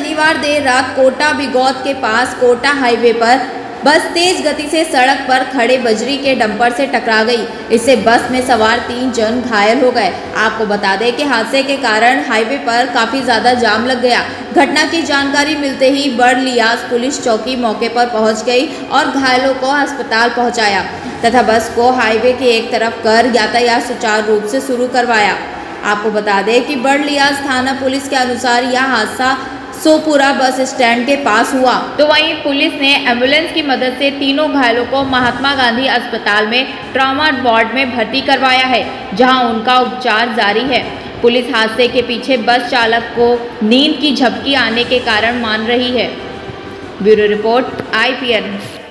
शनिवार देर रात कोटा बिगौत के पास कोटा हाईवे पर बस तेज गति से सड़क पर खड़े बजरी के डंपर से टकरा गई। इससे बस में सवार 3 जन घायल हो गए। आपको बता दें कि हादसे के कारण हाईवे पर काफी ज्यादा जाम लग गया। घटना की जानकारी मिलते ही बड़लियास पुलिस चौकी मौके पर पहुंच गई और घायलों को अस्पताल पहुंचाया तथा बस को हाईवे की एक तरफ कर यातायात सुचारू रूप से शुरू करवाया। आपको बता दें कि बड़लियास थाना पुलिस के अनुसार यह हादसा सोपुरा बस स्टैंड के पास हुआ। तो वहीं पुलिस ने एम्बुलेंस की मदद से तीनों घायलों को महात्मा गांधी अस्पताल में ट्रॉमा वार्ड में भर्ती करवाया है, जहां उनका उपचार जारी है। पुलिस हादसे के पीछे बस चालक को नींद की झपकी आने के कारण मान रही है। Bureau report IPN।